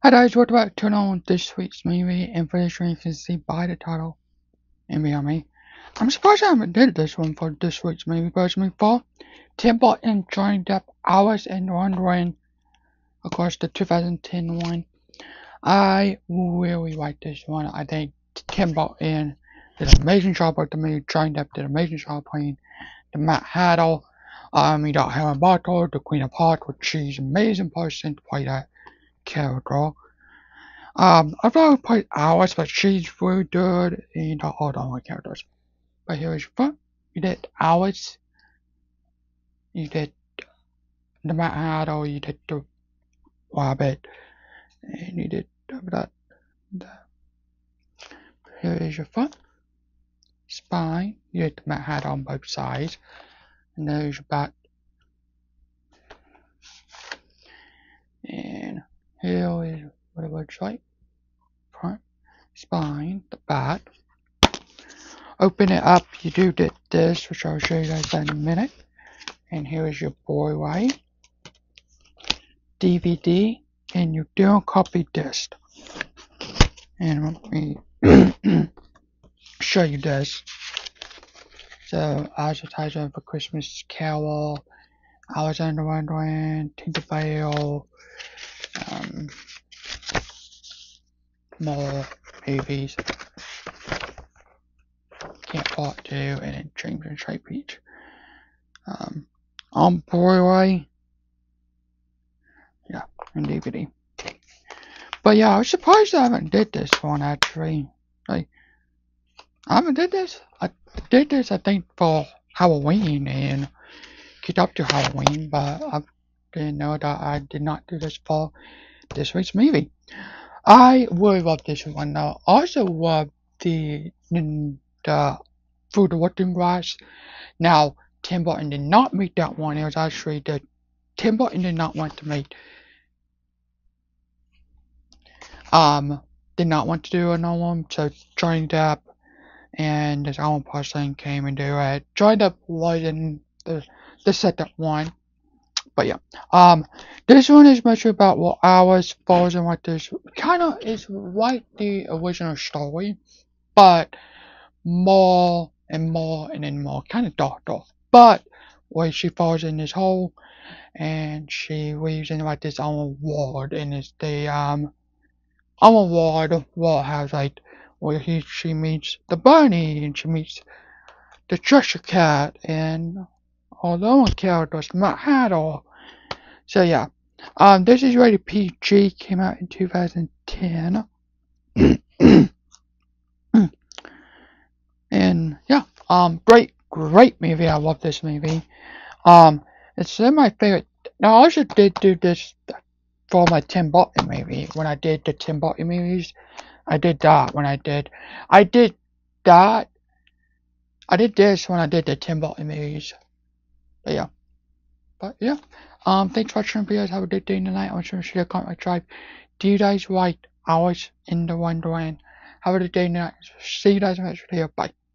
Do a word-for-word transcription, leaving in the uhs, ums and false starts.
Hi guys, what about turn on this week's movie? And for this one, you can see by the title and behind me. I'm surprised I haven't did this one for this week's movie personally for Tim Burton, Johnny Depp, Alice in Wonderland, of course the two thousand ten one. I really like this one. I think Tim Burton did an amazing job with the movie. Johnny Depp did an amazing job playing the Mad Hatter. Um, you got Helen Butler, the Queen of Hearts, which she's an amazing person to play that character. Um, I've never played Alice, but she's really good in the all the characters. But here is fun. You did Alice, you did the Mad Hatter, you did the Rabbit, and you did that. that. Here is your front spine. You did the Mad Hatter on both sides, and there's your back. And here is what it looks like. Front spine, the back. Open it up, you do did this, which I'll show you guys in a minute. And here is your Blu-ray, D V D, and you don't copy disc. And let me show you this. So, advertisement for Christmas Carol, Alexander Wonderland, Tinkerbell, um, more movies. Can't Part two, and then James and Straight Beach. Um, on Blu-ray, yeah, and D V D. But yeah, I was surprised I haven't did this one actually. Like, I haven't did this. I did this, I think, for Halloween and kicked up to Halloween, but I didn't know that I did not do this for this week's movie. I really love this one though. I also love the the Through the Looking Glass. Now, Tim Burton did not make that one. It was actually the Tim Burton did not want to make. Um, did not want to do another one, so Johnny Depp and this Alan Parsons came and do it. Johnny Depp was in the the second one. But yeah, um, this one is much about what Alice falls in like this. Kind of is like the original story, but more and more and then more, kind of darker. But where she falls in this hole, and she leaves in like this own world, and it's the um own world world has like where he she meets the bunny, and she meets the Cheshire Cat, and all the other characters, Matt Hatter. So yeah, um, this is rated P G. Came out in two thousand ten, and yeah, um, great, great movie. I love this movie. Um, it's one of my favorite. Now I also did do this for my Tim Burton movie. When I did the Tim Burton movies, I did that. When I did, I did that. I did this when I did the Tim Burton movies. But yeah. But yeah, um, thanks for watching the videos. Have a good day tonight. I want you to share, comment, subscribe. Do you guys like Alice in the Wonderland? Have a good day tonight. See you guys in the next video. Bye.